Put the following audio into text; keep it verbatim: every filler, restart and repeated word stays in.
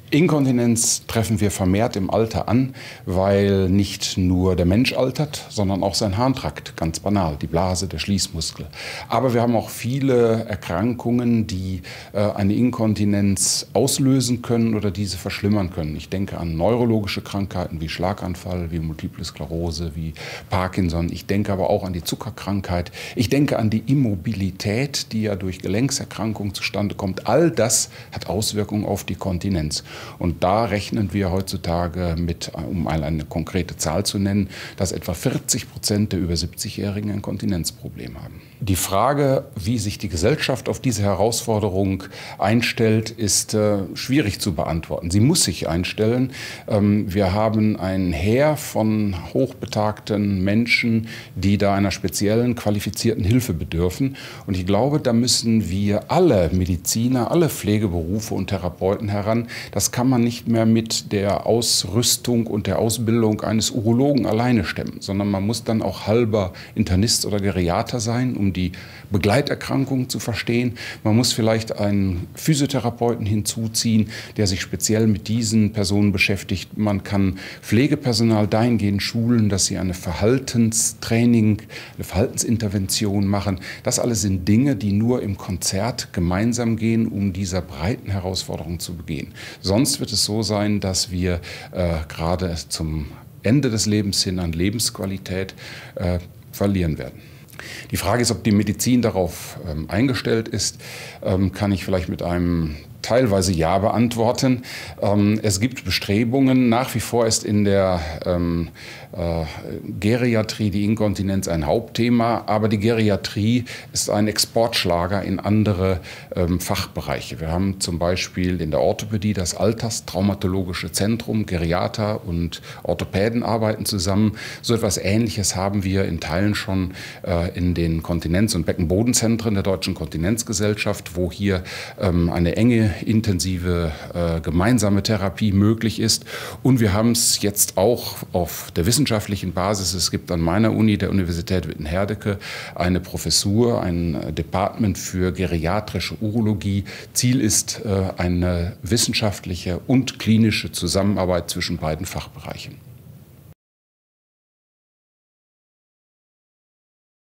Inkontinenz treffen wir vermehrt im Alter an, weil nicht nur der Mensch altert, sondern auch sein Harntrakt, ganz banal, die Blase, der Schließmuskel. Aber wir haben auch viele Erkrankungen, die äh, eine Inkontinenz auslösen können oder diese verschlimmern können. Ich denke an neurologische Krankheiten wie Schlaganfall, wie Multiple Sklerose, wie Parkinson. Ich denke aber auch an die Zuckerkrankheit. Ich denke an die Immobilität, die ja durch Gelenkserkrankungen zustande kommt. All das hat Auswirkungen auf die Kontinenz. Und da rechnen wir heutzutage mit, um eine konkrete Zahl zu nennen, dass etwa vierzig Prozent der über siebzigjährigen ein Kontinenzproblem haben. Die Frage, wie sich die Gesellschaft auf diese Herausforderung einstellt, ist äh, schwierig zu beantworten. Sie muss sich einstellen. Ähm, wir haben ein Heer von hochbetagten Menschen, die da einer speziellen qualifizierten Hilfe bedürfen. Und ich glaube, da müssen wir alle Mediziner, alle Pflegeberufe und Therapeuten heran. Das kann man nicht mehr mit der Ausrüstung und der Ausbildung eines Urologen alleine stemmen, sondern man muss dann auch halber Internist oder Geriater sein, um die Begleiterkrankungen zu verstehen. Man muss vielleicht einen Physiotherapeuten hinzuziehen, der sich speziell mit diesen Personen beschäftigt. Man kann Pflegepersonal dahingehend schulen, dass sie eine Verhaltenstraining, eine Verhaltensintervention machen. Das alles sind Dinge, die nur im Konzert gemeinsam gehen, um dieser breiten Herausforderung zu begehen. Sonst wird es so sein, dass wir äh, gerade zum Ende des Lebens hin an Lebensqualität äh, verlieren werden. Die Frage ist, ob die Medizin darauf ähm, eingestellt ist, ähm, kann ich vielleicht mit einem teilweise Ja beantworten. Ähm, es gibt Bestrebungen. Nach wie vor ist in der ähm, äh, Geriatrie die Inkontinenz ein Hauptthema, aber die Geriatrie ist ein Exportschlager in andere ähm, Fachbereiche. Wir haben zum Beispiel in der Orthopädie das Alterstraumatologische Zentrum. Geriater und Orthopäden arbeiten zusammen. So etwas Ähnliches haben wir in Teilen schon äh, in den Kontinenz- und Beckenbodenzentren der Deutschen Kontinenzgesellschaft, wo hier ähm, eine enge intensive äh, gemeinsame Therapie möglich ist. Und wir haben es jetzt auch auf der wissenschaftlichen Basis. Es gibt an meiner Uni, der Universität Witten-Herdecke, eine Professur, ein Department für geriatrische Urologie. Ziel ist äh, eine wissenschaftliche und klinische Zusammenarbeit zwischen beiden Fachbereichen.